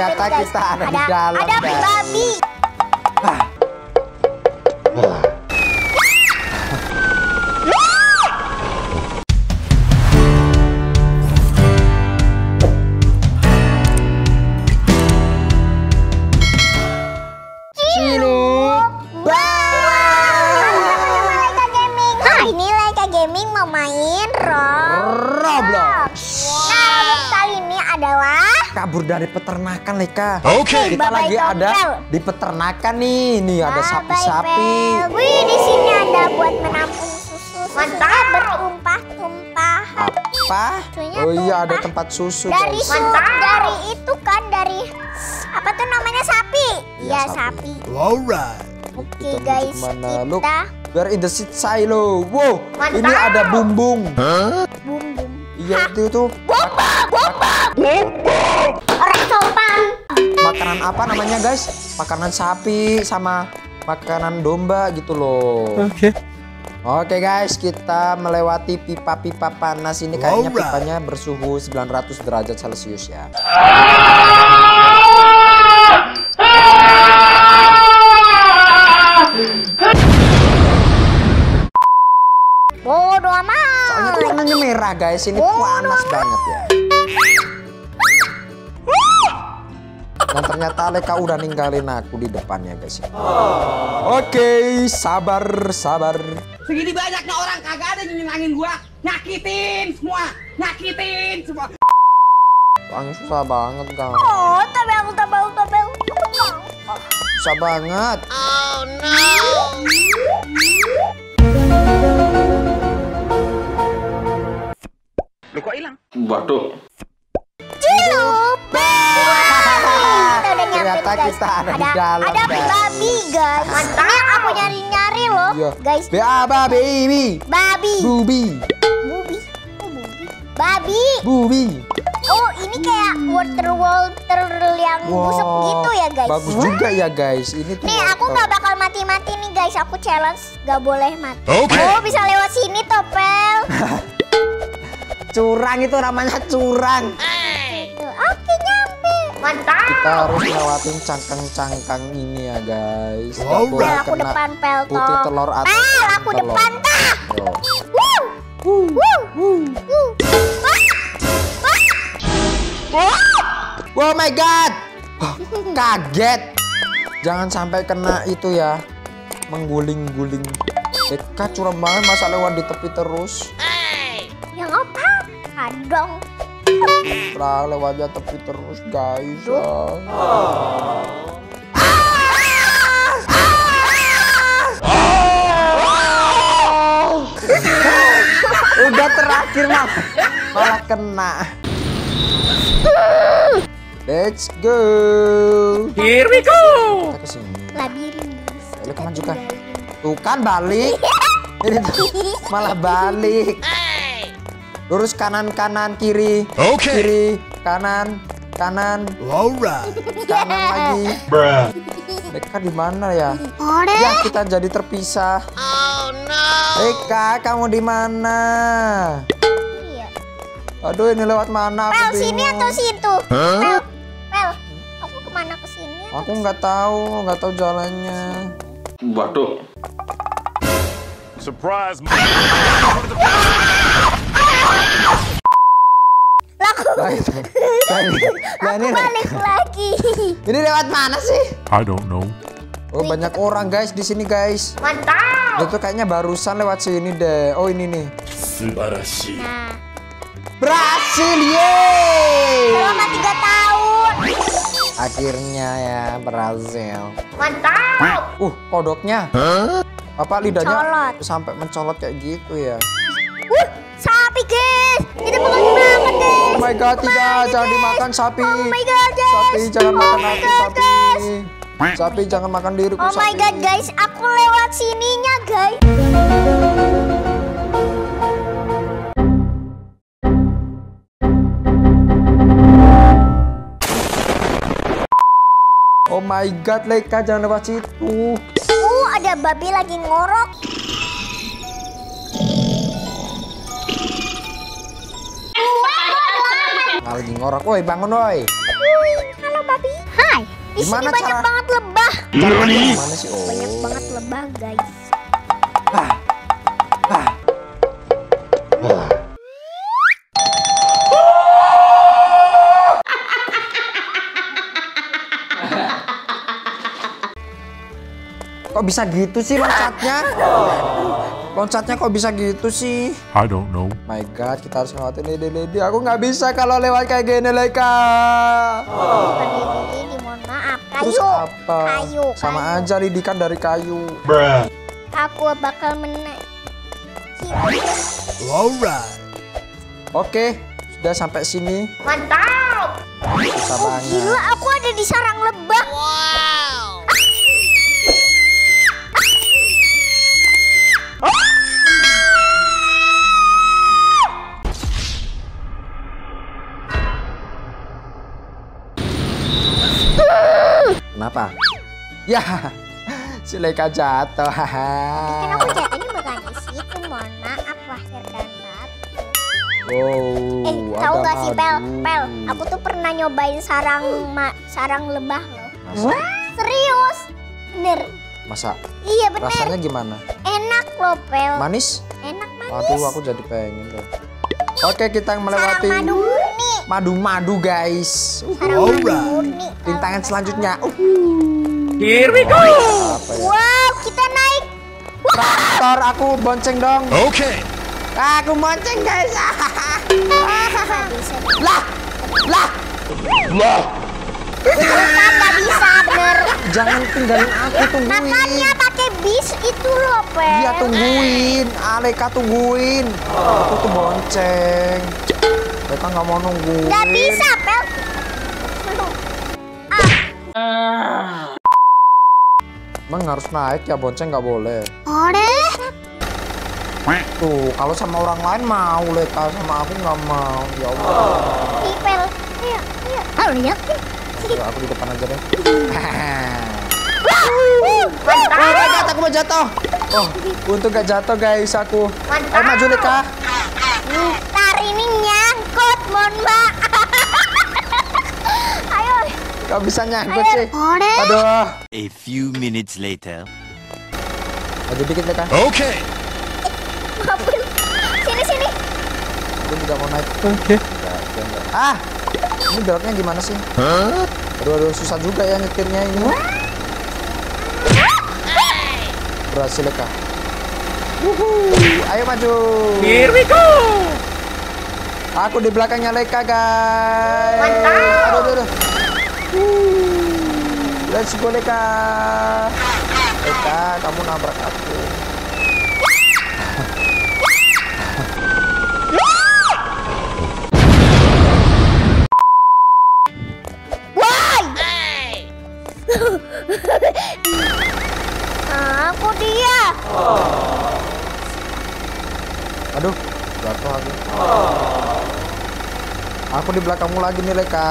Ternyata kita ada di dalam. Ada babi. Gaming mau main Roblox. Nah, Roblox kali ini adalah kabur dari peternakan, Leka. Oke. Kita lagi ada di peternakan nih. Nih ada sapi-sapi. Wih, di sini ada buat menampung susu. Mantap. Bertumpah-tumpah. Apa? Oh iya, ada tempat susu. Dari dari itu kan, dari apa tuh namanya, sapi. Iya, sapi. Alright. Oke guys, kita we're in the seat silo. Wow, ini ada bumbung. Bumbung. Iya, itu tuh. Orang sopan. Makanan apa namanya, guys? Makanan sapi sama makanan domba gitu loh. Oke guys, kita melewati pipa-pipa panas ini. Kayaknya pipanya bersuhu 900 derajat Celcius ya. Bodoh amat. Soalnya warnanya merah guys, ini panas banget ya. Dan ternyata Leka udah ninggalin aku di depannya guys. Oke, sabar. Segini banyaknya orang kagak ada yang nyenangin gua. Nyakitin semua. Soalnya susah banget guys. Oh, tabel. Susah banget. Oh no. Lu kok hilang? Waduh. Ternyata kita ada di dalam. Ada babi guys. Ini yang aku nyari loh guys. Babi. Oh, ini kayak water yang busuk gitu ya guys. Bagus juga ya guys. Ini tuh. Nih, aku nggak bakal mati nih guys. Aku challenge nggak boleh mati. Oh, bisa lewat sini Topel. Curang itu namanya curang. Oke, nyampe. Mantap. Kita harus lewatin cangkang-cangkang ini ya guys. Pel, aku depan Pel. Putih telur atau Pel, aku telur. depan tah. Oh my god. Kaget. Jangan sampai kena itu ya. Mengguling-guling. Eka curang banget, masa lewat di tepi terus. Yang apa? Kadang. Lewatnya tepi terus guys. Udah terakhir malah kena. Let's go. Here we go. Kita kesini. Labirin. Ayo maju kan. Tuh kan balik. Ini tuh malah balik. Lurus kanan kiri. Kiri kanan. Alright. Kanan lagi. Eka di mana ya? Ya kita jadi terpisah. Oh no. Eka, kamu di mana? Iya. Aduh, ini lewat mana? Pel, Aku sini bingung. atau situ? Pel. Aku kemana kesini? Aku nggak tahu jalannya. Waduh. Surprise. Nah, itu. Ini Balik lagi. Ini lewat mana sih? I don't know. Oh, banyak orang guys di sini guys. Mantap. Itu kayaknya barusan lewat sini deh. Oh, ini nih. Subarashi. Nah, Berhasil, yeay! selama 3 tahun. Akhirnya ya berhasil. Mantap. Kodoknya. Apa lidahnya Mencolot. sampai mencolot kayak gitu ya? Sapi guys. Kita makan banget guys. Oh my god, tidak, jangan dimakan sapi. Oh my god guys. Sapi, jangan Oh makan my aku, god, sapi. guys. Sapi, jangan makan diriku, Oh my sapi. god guys, aku lewat sininya guys. Oh my god, Leka, jangan lewat situ. Ada babi lagi ngorok. lagi ngorok. Woi, bangun woi. Halo babi. Hai. Di sini Gimana banyak cara- banget lebah. Gimana sih? Oh. Banyak banget lebah guys. Ah. Ah. Kok bisa gitu sih loncatnya? Loncatnya kok bisa gitu sih? I don't know. My God, kita harus ngelewatin Lidi. Aku nggak bisa kalau lewat kayak gini, Leka. Bukan ini, mohon maaf. Terus Kayu. apa? Kayu. Sama aja Lidi kan dari kayu. Aku bakal menaik. Oke, sudah sampai sini. Mantap. Susah banget. Gila, aku ada di sarang lebah. Kenapa? Ya, si Leka jatuh. Kan aku jatuhnya bukan di situ. Mohon maaf lahir dan batin. Wow, Tahu ada gak sih Pel? madu. Pel, aku tuh pernah nyobain sarang lebah loh. Masa? Serius? Bener. Masa? Iya bener. Rasanya gimana? Enak loh Pel. Manis? Enak manis. Waduh, aku jadi pengen deh. Oke, kita Sarang melewati madu murni. madu-madu, guys. Sarang madu murni. Rintangan selanjutnya. Here we go. Apa ya? Wow, kita naik. Traktor, aku bonceng dong. Okay. Aku bonceng, guys. Nggak bisa. Lah. Kan nggak bisa bener. Jangan tinggalin aku, tungguin. Makanya pakai bis itu loh Pel. Iya, tungguin. Aleka tungguin. Aku tuh bonceng. Mereka nggak mau nungguin. Nggak bisa Pel. Emang harus naik ya, bonceng nggak boleh. Boleh. Tuh, kalau sama orang lain mau, Leka sama aku nggak mau. Ya Allah. Nih Pel. Iya. Ayo lihat. Aduh, aku di depan aja deh. Oh my God, aku mau jatuh. Oh, untung gak jatuh guys aku. Maju Leka. Ntar ini nyangkut, mohon maaf. Ayo. Gak bisa nyangkut Ayo. sih. Boleh. Aduh. A few minutes later. Maju dikit Leka. Okay. Maafin. Sini. Aku juga mau naik. Oke. Ah, ini beloknya gimana sih? Aduh, susah juga ya nyetirnya ini. Berhasil Leka. Ayo maju. Here we go. Aku di belakangnya Leka guys. Mantap. Aduh. Let's go Leka. Leka, kamu nabrak aku. Aku dia. Aduh, jatuh aku. Aku di belakangmu lagi nih Leka.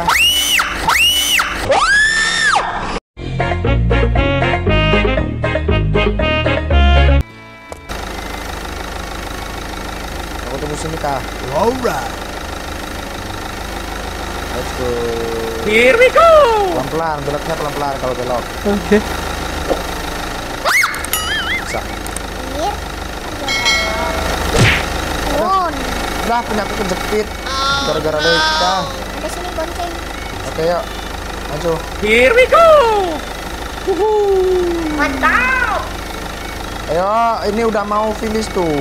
Aku tunggu sini Kak. Alright. Let's go. Here we go. Pelan-pelan, beloknya pelan-pelan kalau belok. Okay. Bisa. Mir. Bun. Udah, punya aku kejepit. Gara-gara Leka. Ada sini bonceng. Oke yuk, maju. Here we go. Mantap. Ayo, ini udah mau finish tuh.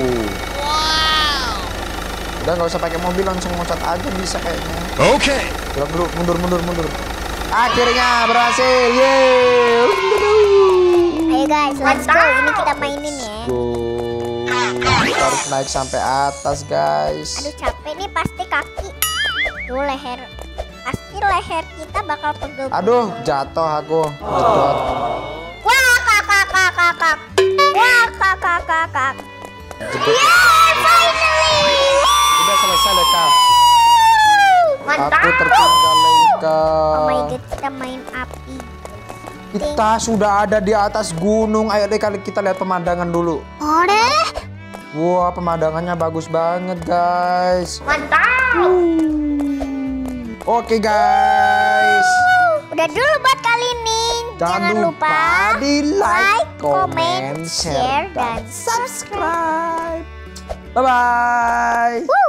Udah nggak usah pakai mobil, langsung loncat aja bisa kayaknya. Okay. Belok dulu, mundur. Akhirnya berhasil, yeay. Ayo guys, let's go. Ini kita mainin ya. Go. Kita harus naik sampai atas guys. Aduh capek nih pasti kaki. Tuh leher. Pasti leher kita bakal pegel. Aduh, jatuh aku. Jedot. Wah kakak. Wah kakak. Jedot. Yeah, finally. Udah selesai Leka. Mantap. Aku tertinggal Leka. Oh my god, kita main api. Kita sudah ada di atas gunung. Ayo Leka, kita lihat pemandangan dulu. Boleh? Wah, pemandangannya bagus banget guys. Mantap. Oke guys. Udah dulu buat kali ini. Jangan lupa di like, comment, share, dan subscribe. Bye bye.